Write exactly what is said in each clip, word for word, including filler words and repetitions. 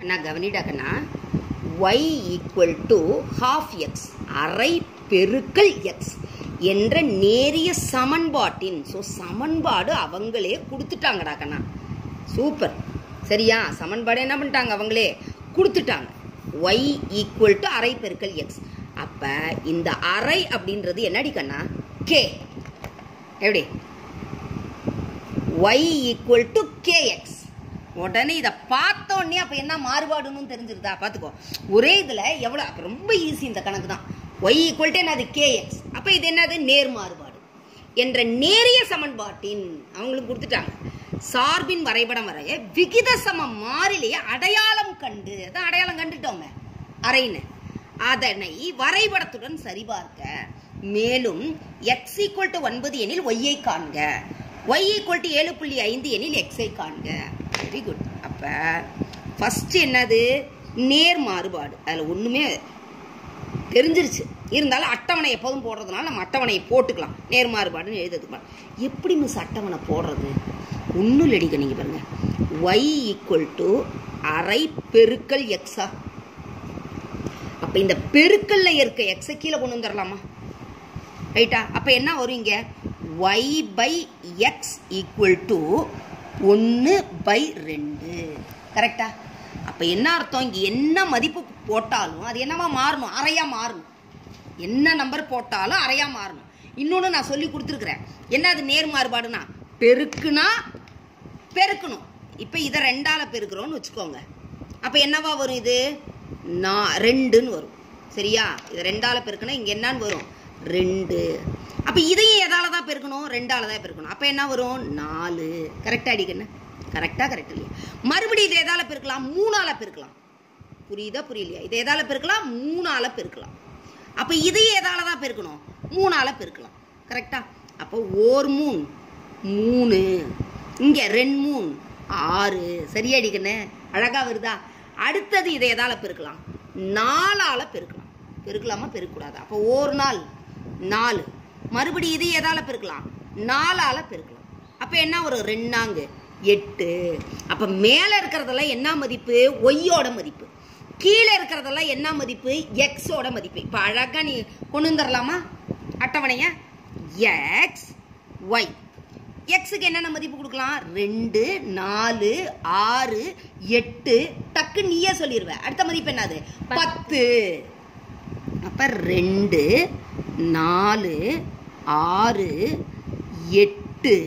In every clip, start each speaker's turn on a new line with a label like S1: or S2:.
S1: அண்ணா கவனிடாக்கண்ணா y equal to half X அரை பெருக்கல் எக்ஸ் என்ற நேரிய சமன்பாட்டின் ஸோ சமன்பாடு அவங்களே கொடுத்துட்டாங்கடாக்கண்ணா. சூப்பர். சரியா? சமன்பாடு என்ன பண்ணிட்டாங்க? அவங்களே கொடுத்துட்டாங்க. y ஈக்குவல் டு அரை பெருக்கல் எக்ஸ். அப்போ இந்த அரை அப்படின்றது என்னடி கண்ணா? கே. எப்படி? y equal to K X. உடனே இதை பார்த்தோன்னே அப்போ என்ன மாறுபாடுன்னு தெரிஞ்சிருதா? பார்த்துக்கோ. ஒரே இதில் எவ்வளோ அப்போ ரொம்ப ஈஸி இந்த கணக்கு தான். y ஈக்குவல் டு என்னது? கேஎக்ஸ். அப்போ இது என்னது? நேர் மாறுபாடு என்ற நேரிய சமன்பாட்டின் அவங்களுக்கு கொடுத்துட்டாங்க. சார்பின் வரைபடம் வரைய விகித சம மாறிலியை அடையாளம் கண்டு அதான் அடையாளம் கண்டுட்டோங்க அரைன்னு அதனை வரைபடத்துடன் சரிபார்க்க. மேலும் எக்ஸ் ஈக்குவல் டு ஒன்பது எனில் ஒய்யை காண்க, ஒய் ஈக்குவல் டு ஏழு புள்ளி ஐந்து எனில் எக்ஸை காண்க. Very good. அப்போ ஃபஸ்ட்டு என்னது? நேர் மாறுபாடு. அதில் ஒன்றுமே தெரிஞ்சிருச்சு. இருந்தாலும் அட்டவணை எப்போதும் போடுறதுனால நம்ம அட்டவணையை போட்டுக்கலாம். நேர் மாறுபாடுன்னு எழுதுறதுக்கு எப்படி மிஸ் அட்டவணை போடுறது? ஒன்றும் இல்லடிக்க. நீங்கள் பாருங்க, ஒய் ஈக்குவல் டு அரை பெருக்கல் எக்ஸா. அப்போ இந்த பெருக்கல்ல இருக்க எக்ஸை கீழே கொண்டு வந்துடலாமா? ரைட்டா? அப்போ என்ன வரும் இங்கே? Y by X equal to ஒன்று பை ரெண்டு. கரெக்டா? அப்போ என்ன அர்த்தம்? இங்கே என்ன மதிப்பு போட்டாலும் அது என்னவா மாறணும்? அறையாக மாறணும். என்ன நம்பர் போட்டாலும் அறையாக மாறணும். இன்னொன்று நான் சொல்லி கொடுத்துருக்குறேன். என்ன அது நேர் மாறுபாடுனா? பெருக்குனா பெருக்கணும். இப்போ இதை ரெண்டால் பெருக்கிறோன்னு வச்சுக்கோங்க. அப்போ என்னவா வரும்? இது நான் ரெண்டுன்னு வரும். சரியா? இதை ரெண்டால் பெருக்குனா இங்கே என்னன்னு வரும்? ரெண்டு. அப்போ இதையும் எதால தான் பெருக்கணும்? ரெண்டால தான் பெருக்கணும். அப்போ என்ன வரும்? நாலு. கரெக்டாக அடிக்கண்ணு? கரெக்டாக கரெக்ட் இல்லையா? மறுபடியும் இதை எதால பெருக்கலாம்? மூணால பெருக்கலாம். புரியுதா புரியலையா? இதை எதால பெருக்கலாம்? மூணால பெருக்கலாம். அப்போ இதையும் எதால தான் பெருக்கணும்? மூணால பெருக்கலாம். கரெக்டா? அப்போ ஓர் மூணு மூணு, இங்கே ரெண்டு மூணு ஆறு. சரியா அடிக்கண்ணு? அழகா வருதா? அடுத்தது இதை எதால பெருக்கலாம்? நாலால பெருக்கலாம். பெருக்கலாமா பெருக்கக்கூடாது? அப்போ ஒரு நாள் நாலு. மறுபடியும் இது எதால பெருக்கலாம்? நாலால பெருக்கலாம். அப்போ என்ன ஒரு ரெண்டாங்கு எட்டு. அப்போ மேலே இருக்கிறதெல்லாம் என்ன மதிப்பு? ஒய்யோட மதிப்பு. கீழே இருக்கிறதெல்லாம் என்ன மதிப்பு? எக்ஸோட மதிப்பு. இப்போ அழகா நீ கொண்டு வந்துடலாமா அட்டவணைய? X Y. எக்ஸுக்கு என்னென்ன மதிப்பு கொடுக்கலாம்? ரெண்டு நாலு ஆறு எட்டு. டக்கு நீயே சொல்லிடுவேன். அடுத்த மதிப்பு என்னது? பத்து. அப்போ ரெண்டு நாலு ஆறு எட்டு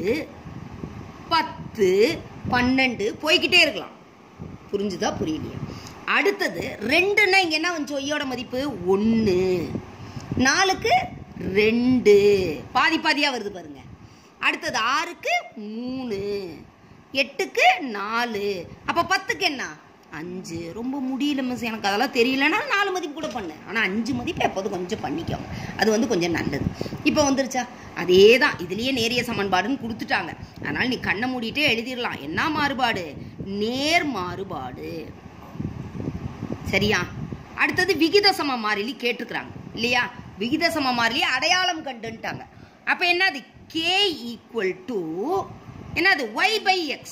S1: பத்து பன்னெண்டு போய்கிட்டே இருக்கலாம். புரிஞ்சுதா புரியலையா? அடுத்தது ரெண்டுன்னா இங்கே என்ன வந்துச்சு? ஒய்யோட மதிப்பு ஒன்று. நாலுக்கு ரெண்டு, பாதி பாதியாக வருது பாருங்க. அடுத்தது ஆறுக்கு மூணு, எட்டுக்கு நாலு. அப்போ பத்துக்கு என்ன? அஞ்சு. ரொம்ப முடியல மிஸ், எனக்கு அதெல்லாம் தெரியலன்னா நாலு மதிப்பு கூட பண்ணேன். ஆனால் அஞ்சு மதிப்பு எப்போதும் கொஞ்சம் பண்ணிக்கோங்க, அது வந்து கொஞ்சம் நல்லது. இப்போ வந்துருச்சா? அதே தான் இதுலேயே நேரிய சமன்பாடுன்னு கொடுத்துட்டாங்க. அதனால் நீ கண்ணை மூடிட்டே எழுதிடலாம். என்ன மாறுபாடு? நேர் மாறுபாடு. சரியா? அடுத்தது விகித சம மாறிலி கேட்டுக்கிறாங்க இல்லையா? விகித சம மாறிலி அடையாளம் கண்டுன்ட்டாங்க. அப்போ என்னது? கே ஈக்குவல் டு என்னது? Y by X.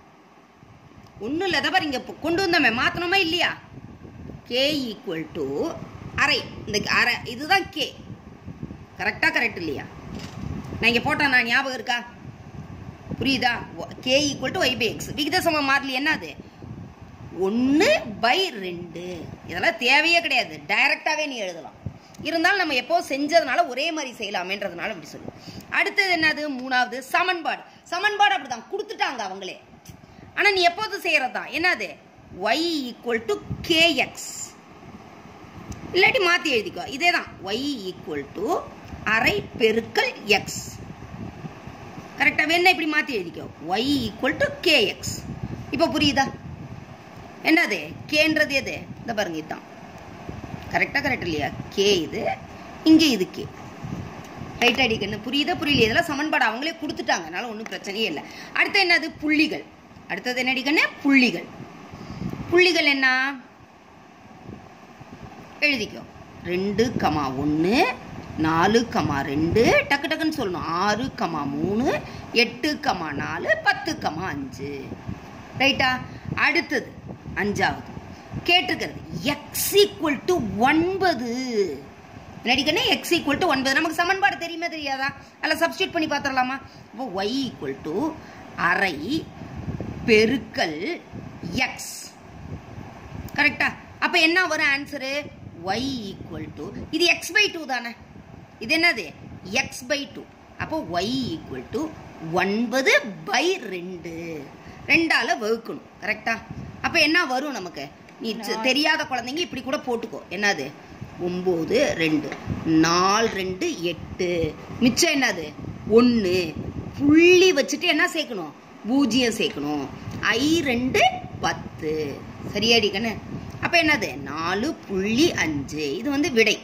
S1: ஒன்றும் இல்லை, தவிர இங்கே கொண்டு வந்தோமே மாற்றணுமா இல்லையா? கே ஈக்குவல் டு அரை. இந்த அரை இதுதான் கே. கரெக்டாக கரெக்ட் இல்லையா? நான் இங்கே போட்டேன், நான் ஞாபகம் இருக்கா? புரியுதா? K equal to Y by X. விகித சம மாறிலி என்னது? ஒன்று பை ரெண்டு. இதெல்லாம் தேவையே கிடையாது, டைரக்டாகவே நீ எழுதலாம். இருந்தாலும் நம்ம எப்போ செஞ்சதுனால ஒரே மாதிரி செய்யலாமேன்றதுனால அப்படி சொல்லு. அடுத்தது என்னது? மூணாவது சமன்பாடு. சமன்பாடு அப்படிதான் கொடுத்துட்டாங்க அவங்களே. ஆனால் நீ எப்போது செய்யறது தான் என்னது? Y equal to K X. இல்லாட்டி மாற்றி எழுதிக்கோ. இதே தான் ஒய் ஈக்குவல் டு அரை பெருக்கல் எக்ஸ். கரெக்டாக வேணா இப்படி மாற்றி எழுதிக்கோ. Y equal to K X. இப்போ புரியுதா? என்னது? கேன்றது எது? இந்த பாருங்க, இதுதான். கரெக்டாக கரெக்ட் இல்லையா? கே இது, இங்கே இது கே. ரைட் அடிக்கணும். புரியுதா புரியல? இதெல்லாம் சமன்பாடு அவங்களே கொடுத்துட்டாங்க, அதனால ஒன்றும் பிரச்சனையே இல்லை. அடுத்து என்னது? புள்ளிகள். அடுத்தது என்ன அடிக்கணும்? புள்ளிகள். புள்ளிகள் என்ன? எழுதிக்கோ. ரெண்டு கமா ஒன்று, நாலு கமா ரெண்டு, டக்கு டக்குன்னு சொல்லணும். ஆறு கமா மூணு, எட்டு கமா நாலு, பத்து கமா அஞ்சு. ரைட்டா? அடுத்தது அஞ்சாவது கேட்டிருக்கிறது எக்ஸ் ஈக்குவல் டு ஒன்பது. நடிக்கணும் எக்ஸ் ஈக்குவல் டு ஒன்பது. நமக்கு சமன்பாடு தெரியுமா தெரியாதா? அதில் சப்ஸ்டியூட் பண்ணி பார்த்துடலாமா? அப்போ ஒய் ஈக்குவல் டு அரை பெருக்கல் எக்ஸ். கரெக்டா? அப்போ என்ன வரும் ஆன்சரு? ஒய் ஈக்குவல் டு, இது எக்ஸ் பை டூ தானே, இது என்னது எக்ஸ் பை டூ. அப்போ ஒய் ஈக்குவல் டு ஒன்பது பை ரெண்டு, ரெண்டால வகுக்கணும். கரெக்டா? அப்போ என்ன வரும் நமக்கு? நீ தெரியாத குழந்தைங்க இப்படி கூட போட்டுக்கோ. என்னது? ஒம்பது ரெண்டு, நாலு ரெண்டு எட்டு, மிச்சம் என்னது ஒன்று. புள்ளி வச்சுட்டு என்ன சேர்க்கணும்? பூஜ்ஜியம் சேர்க்கணும். ஐ ரெண்டு பத்து. சரியாடி கண்ணு? அப்போ என்னது நாலு புள்ளி அஞ்சு. இது வந்து விடை.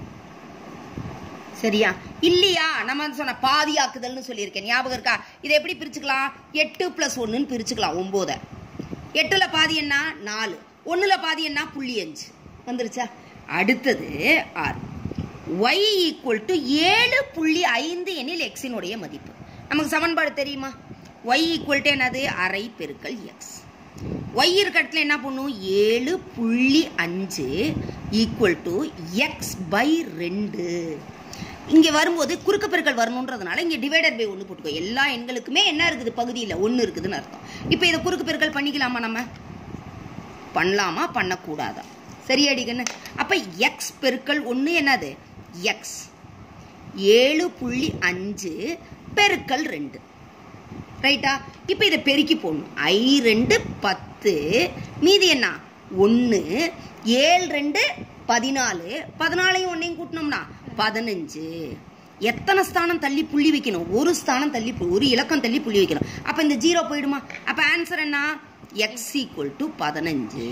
S1: சரியா? இல்லையா? நம்ம சொன்ன பாதி ஆக்குதல்னு சொல்லியிருக்கேன், ஞாபகம் இருக்கா? இதை எப்படி பிரிச்சுக்கலாம்? எட்டு பிளஸ் ஒன்றுன்னு பிரிச்சுக்கலாம். ஒம்போதை எட்டுல பாதி என்ன? நாலு. ஒன்றுல பாதி என்ன? புள்ளி அஞ்சு. வந்துருச்சா? அடுத்தது ஆறு. ஒய் ஈக்குவல் டு ஏழு புள்ளி ஐந்து எனில் எக்ஸினுடைய மதிப்பு. நமக்கு சமன்பாடு தெரியுமா? ஒய் ஈக்குவல் டு என்னது? அரை பெருக்கல் எக்ஸ். ஒய் இருக்க இடத்துல என்ன பண்ணும்? ஏழு புள்ளி அஞ்சு ஈக்குவல் டு எக்ஸ் பை ரெண்டு. இங்கே வரும்போது குறுக்கு பெருக்கல் வரணுன்றதுனால இங்கே டிவைடட் பை ஒன்று போட்டுக்கோ. எல்லா எண்களுக்குமே என்ன இருக்குது? பகுதியில் ஒன்று இருக்குதுன்னு அர்த்தம். இப்போ இதை குறுக்கு பெருக்கல் பண்ணிக்கலாமா? நம்ம பண்ணலாமா பண்ணக்கூடாதா? சரியாடிக்கண்ணு? அப்போ எக்ஸ் பெருக்கல் ஒன்று என்னது? எக்ஸ். ஏழு புள்ளி அஞ்சு பெருக்கல் ரெண்டு. ரைட்டா? இப்போ இதை பெருக்கி போடணும். ஐ ரெண்டு பத்து, மீதி என்ன? ஒன்று. ஏழு ரெண்டு பதினாலு, பதினாலையும் ஒன்றையும் கூட்டினோம்னா பதினஞ்சு. எத்தனை ஸ்தானம் தள்ளி புள்ளி வைக்கணும்? ஒரு ஸ்தானம் தள்ளி, ஒரு இலக்கம் தள்ளி புள்ளி வைக்கணும். அப்போ இந்த ஜீரோ போயிடுமா? அப்போ ஆன்சர் என்ன? எக்ஸ் ஈக்குவல் டு பதினஞ்சு.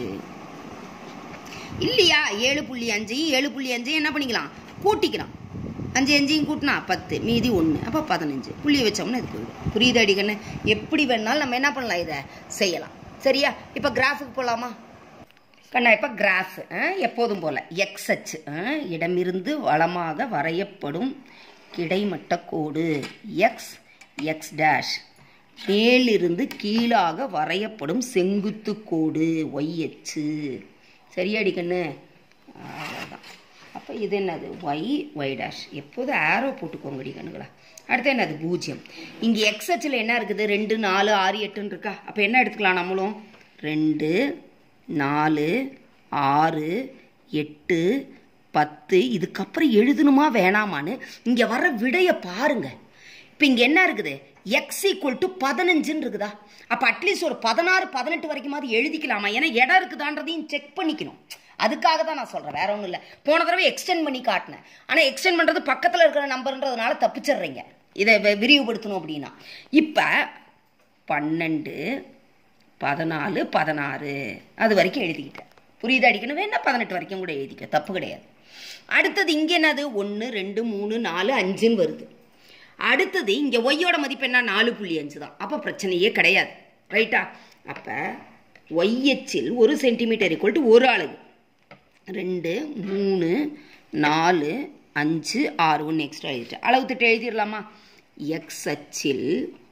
S1: இல்லையா? ஏழு புள்ளி அஞ்சையும் ஏழு புள்ளி அஞ்சையும் என்ன பண்ணிக்கலாம்? கூட்டிக்கலாம். அஞ்சு அஞ்சையும் கூட்டினா பத்து, மீதி ஒன்று. அப்போ பதினஞ்சு. புள்ளி வச்சோம்னா இது போயிடும். புரியுது அடிக்கண்ணு? எப்படி வேணாலும் நம்ம என்ன பண்ணலாம்? இதை செய்யலாம். சரியா? இப்போ கிராஃபுக்கு போகலாமா கண்ணா? இப்போ கிராஃப் எப்போதும் போல் எக்ஸ் அச்சு இடமிருந்து வலமாக வரையப்படும் கிடைமட்ட கோடு எக்ஸ் எக்ஸ் டேஷ், மேலிருந்து கீழாக வரையப்படும் செங்குத்து கோடு ஒய் அச்சு. சரியாடி கண்ணு? அவ்வளோதான். அப்போ இது என்னது? Y Y dash. எப்போதும் ஆரோ போட்டுக்கோங்கடி கண்ணுங்களா. அடுத்து என்னது? பூஜ்ஜியம். இங்கே எக்ஸ் அச்சில் என்ன இருக்குது? ரெண்டு நாலு ஆறு எட்டுன்னு இருக்கா? அப்போ என்ன எடுத்துக்கலாம் நம்மளும்? ரெண்டு நாலு ஆறு எட்டு பத்து. இதுக்கப்புறம் எழுதணுமா வேணாமான்னு இங்கே வர விடையை பாருங்க. இப்போ இங்கே என்ன இருக்குது? எக்ஸ் ஈக்குவல் டு பதினஞ்சுன்னு இருக்குதா? அப்போ அட்லீஸ்ட் ஒரு பதினாறு பதினெட்டு வரைக்குமாவது எழுதிக்கலாமா? ஏன்னா இடம் இருக்குதான்றதையும் செக் பண்ணிக்கணும். அதுக்காக தான் நான் சொல்கிறேன், வேற ஒன்றும் இல்லை. போன தடவை எக்ஸ்டெண்ட் பண்ணி காட்டினேன். ஆனால் எக்ஸ்டெண்ட் பண்ணுறது பக்கத்தில் இருக்கிற நம்பர்ன்றதுனால தப்பிச்சிடுறீங்க. இதை விரிவுபடுத்தணும் அப்படின்னா இப்போ பன்னெண்டு பதினாலு பதினாறு அது வரைக்கும் எழுதிக்கிட்டேன். புரியுது அடிக்கணும்? வேணா பதினெட்டு வரைக்கும் கூட எழுதிக்க, தப்பு கிடையாது. அடுத்தது இங்கே என்னது? ஒன்று ரெண்டு மூணு நாலு அஞ்சுன்னு வருது. அடுத்தது இங்கே ஒய்யோட மதிப்பு என்ன? நாலு புள்ளி அஞ்சு தான். அப்போ பிரச்சனையே கிடையாது. ரைட்டா? அப்போ ஒய்யச்சில் ஒரு சென்டிமீட்டர் ஈக்குவல் டு ஒரு அலகு. ரெண்டு மூணு நாலு அஞ்சு ஆறு, ஒன்று எக்ஸ்ட்ரா எழுதிட்டேன். அளவு திட்டு எழுதிடலாமா? எக்ஸ் அச்சில்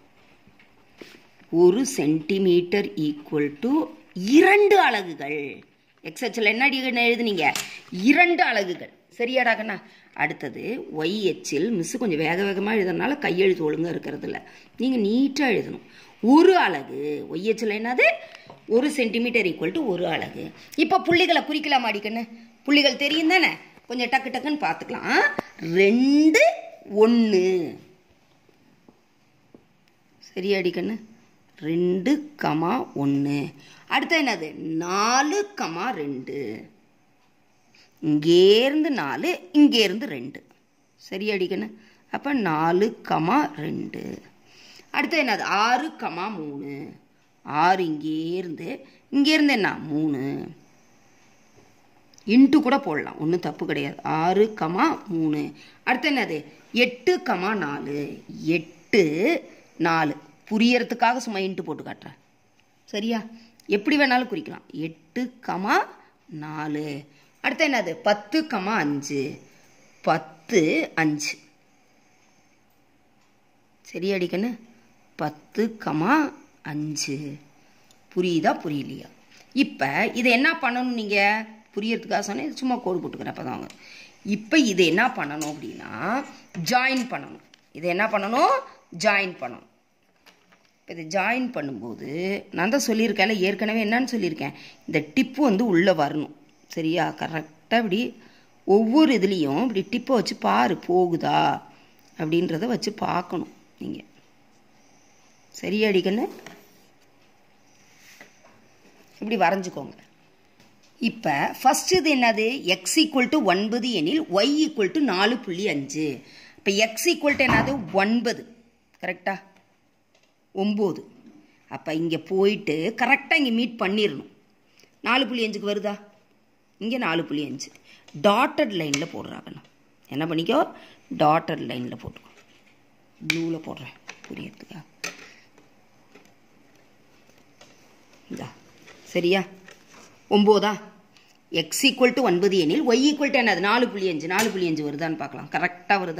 S1: ஒரு சென்டிமீட்டர் ஈக்குவல் டு இரண்டு அலகுகள். எக்ஸ் அச்சில் என்ன எழுதுனீங்க? இரண்டு அலகுகள். சரியாடா கண்ணா? அடுத்தது ஒய் எச்சில் மிஸ் கொஞ்சம் வேக வேகமாக எழுதுறதுனால கையெழுத்து ஒழுங்காக இருக்கிறது இல்லை, நீங்கள் நீட்டாக எழுதணும். ஒரு அலகு. ஒய் எச்சில் என்னது? ஒரு சென்டிமீட்டர் ஈக்குவல் டு ஒரு அலகு. இப்போ புள்ளிகளை குறிக்கலாம் அடிக்கண்ணு. புள்ளிகள் தெரியும் தானே? கொஞ்சம் டக்கு டக்குன்னு பார்த்துக்கலாம். ரெண்டு ஒன்று. சரியா அடிக்கண்ணு? ரெண்டு கமா ஒன்று. அடுத்து என்னது? நாலு கமா ரெண்டு. இங்கேருந்து நாலு, இங்கேருந்து ரெண்டு. சரியா அடிக்கண்ணு? அப்போ நாலு கமா ரெண்டு. அடுத்து என்னது? ஆறு கமா மூணு. ஆறு இங்கேருந்து, இங்கேருந்து என்ன? மூணு. இன்ட்டு கூட போடலாம், ஒன்றும் தப்பு கிடையாது. ஆறு கமா மூணு. அடுத்து என்னது? எட்டு கமா நாலு. எட்டு நாலு. புரியறதுக்காக சும்மா இன்ட்டு போட்டு காட்டுறேன். சரியா? எப்படி வேணாலும் குறிக்கலாம். எட்டு கமா நாலு. அடுத்து என்னது? பத்து கமா அஞ்சு. பத்து அஞ்சு. சரியா அடிக்கண்ணு? பத்து கமா அஞ்சு. புரியுதா புரியலையா? இப்போ இதை என்ன பண்ணணும் நீங்கள் புரியறதுக்காக சொன்னேன், சும்மா கோடு போட்டுக்கிறேன் அப்போ தான். இப்போ இதை என்ன பண்ணணும் அப்படின்னா ஜாயின் பண்ணணும். இதை என்ன பண்ணணும்? ஜாயின் பண்ணணும். இப்போ இதை ஜாயின் பண்ணும்போது நான் தான் சொல்லியிருக்கேன்ல ஏற்கனவே என்னன்னு சொல்லியிருக்கேன், இந்த டிப்பு வந்து உள்ளே வரணும். சரியா? கரெக்டாக இப்படி ஒவ்வொரு இதுலேயும் இப்படி டிப்பை வச்சு பாரு போகுதா அப்படின்றத வச்சு பார்க்கணும் நீங்கள். சரியா அடிக்கண்ணு? இப்படி வரைஞ்சிக்கோங்க. இப்போ ஃபஸ்ட் இது என்னது? எக்ஸ் ஈக்குவல் டு ஒன்பது எனில் ஒய் ஈக்குவல் டு நாலு புள்ளி அஞ்சு. இப்போ எக்ஸ் ஈக்குவல் டு என்னது? ஒன்பது. கரெக்டா? ஒம்பது. அப்போ இங்கே போயிட்டு கரெக்டாக இங்கே மீட் பண்ணிடணும். நாலு புள்ளி அஞ்சுக்கு வருதா? இங்கே நாலு புள்ளி அஞ்சு டாட்டட் லைனில் போடுறாங்கண்ணா. என்ன பண்ணிக்கோ? டாட்டட் லைனில் போட்டுக்கோ. ப்ளூவில் போடுறேன் புரியறதுக்கா. இதா சரியா? ஒம்போதா? எக்ஸ் ஈக்குவல் டு ஒன்பது எனில் ஒய் ஈக்குவல் டு என்னது? நாலு புள்ளி அஞ்சு. நாலு புள்ளி அஞ்சு வருதான்னு பார்க்கலாம். கரெக்டாக வருதா?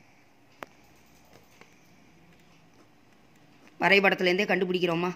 S1: வரைபடத்துலேருந்தே கண்டுபிடிக்கிறோமா?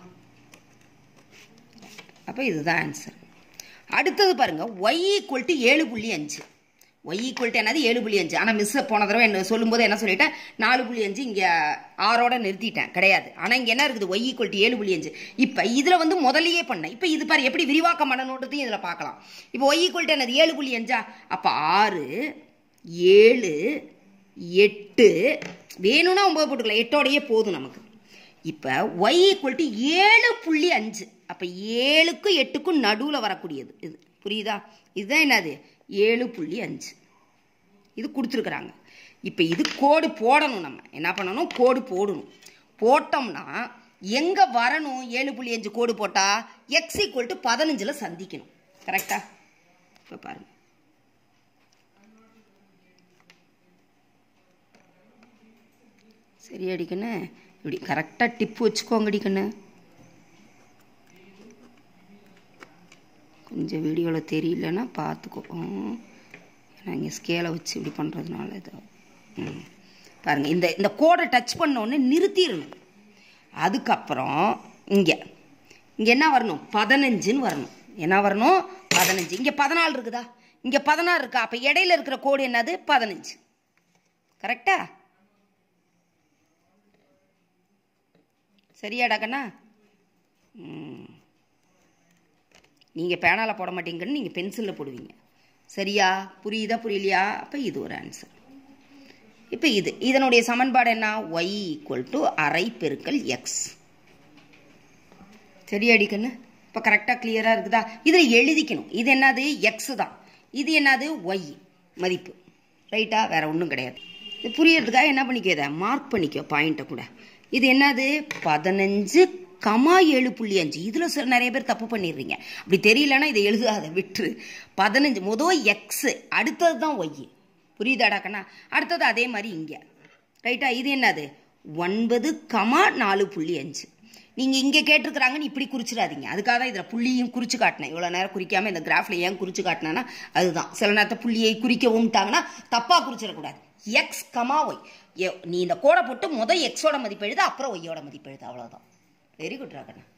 S1: அப்போ இதுதான் ஆன்சர். அடுத்தது பாருங்க, ஒய் ஈக்குவல் டு ஏழு புள்ளி அஞ்சு. ஒய் ஈக்குவல் டு என்னது? ஏழு புள்ளி அஞ்சு. ஆனால் மிஸ் போன தடவை என்ன சொல்லும்போது என்ன சொல்லிட்டேன்? நாலு புள்ளி அஞ்சு இங்கே ஆறோட நிறுத்திட்டேன். கிடையாது. ஆனால் இங்கே என்ன இருக்குது? ஒய் ஈக்குவல் டு ஏழு புள்ளி அஞ்சு. இப்போ இதில் வந்து முதலையே பண்ணேன். இப்போ இது பாரு எப்படி விரிவாக்கம் பண்ணணுன்றதையும் இதில் பார்க்கலாம். இப்போ ஒய் ஈக்குவல் டு என்னது? ஏழு புள்ளி அஞ்சா? அப்போ ஆறு ஏழு எட்டு வேணும்னா ஒன்பது போட்டுக்கலாம். எட்டோடையே போதும் நமக்கு. இப்போ ஒய் ஈக்குவல் டு ஏழு புள்ளி அஞ்சு. அப்போ ஏழுக்கும் எட்டுக்கும் நடுவில் வரக்கூடியது இது. புரியுதா? இதுதான் என்னது? ஏழு புள்ளி அஞ்சு. இது கொடுத்துருக்குறாங்க. இப்போ இது கோடு போடணும். நம்ம என்ன பண்ணணும்? கோடு போடணும். போட்டோம்னா எங்கே வரணும்? ஏழு புள்ளி அஞ்சு கோடு போட்டால் எக்ஸ் ஈக்குவல் டு பதினஞ்சில் சந்திக்கணும். கரெக்டா? இப்போ பாருங்க. சரி அடிக்கண்ணு? இப்படி கரெக்டாக டிப்பு வச்சுக்கோங்க அடிக்கண்ணு. கொஞ்சம் வீடியோவில் தெரியலன்னா பார்த்துக்கோ. ஏன்னா இங்கே ஸ்கேலை வச்சு இப்படி பண்ணுறதுனால இது ம் பாருங்கள். இந்த இந்த கோடை டச் பண்ணோன்னே நிறுத்திடணும். அதுக்கப்புறம் இங்கே இங்கே என்ன வரணும்? பதினஞ்சுன்னு வரணும். என்ன வரணும்? பதினஞ்சு. இங்கே பதினாலு இருக்குதா? இங்கே பதினாறு இருக்கா? அப்போ இடையில இருக்கிற கோடு என்னது? பதினஞ்சு. கரெக்டா? சரியாடா கண்ணா? ம் நீங்கள் பேனாவில் போட மாட்டீங்கன்னு நீங்கள் பென்சிலில் போடுவீங்க. சரியா? புரியுதா புரியலையா? அப்போ இது ஒரு ஆன்சர். இப்போ இது இதனுடைய சமன்பாடு என்ன? ஒய் ஈக்குவல் டு அரை பெருக்கல் எக்ஸ். சரியா அடிக்கண்ணு? இப்போ கரெக்டாக கிளியராக இருக்குதா? இதில் எழுதிக்கணும். இது என்னது? எக்ஸு தான். இது என்னது? ஒய் மதிப்பு. ரைட்டா? வேற ஒன்றும் கிடையாது. இது புரியறதுக்காக என்ன பண்ணிக்கோ? இதை மார்க் பண்ணிக்கோ பாயிண்ட்டை கூட. இது என்னது? பதினஞ்சு கமா ஏழு புள்ளி அஞ்சு. இதில் சார் நிறைய பேர் தப்பு பண்ணிடுறீங்க. அப்படி தெரியலன்னா இதை எழுதாத விட்டுரு. பதினஞ்சு மொதல் எக்ஸு, அடுத்தது தான் ஒய். புரியுதாடா கண்ணா? அடுத்தது அதே மாதிரி இங்கே. ரைட்டா? இது என்னது? ஒன்பது கமா நாலு புள்ளி அஞ்சு. நீங்கள் இங்கே கேட்டிருக்கிறாங்கன்னு இப்படி குறிச்சிடாதீங்க. அதுக்காக தான் இதில் புள்ளியும் குறிச்சு காட்டினேன். இவ்வளோ நேரம் குறிக்காமல் இந்த கிராஃபில் ஏன் குறிச்சு காட்டினேன்னா அதுதான். சில நேரத்தை புள்ளியை குறிக்கவும்ட்டாங்கன்னா தப்பாக குறிச்சிடக்கூடாது. X comma Y. நீ இந்த கோடை போட்டு முதல் எக்ஸோட மதிப்பு எழுது, அப்புறம் ஒய்யோட மதிப்பு எழுது. அவ்வளோதான். Very good ராகண்ணா.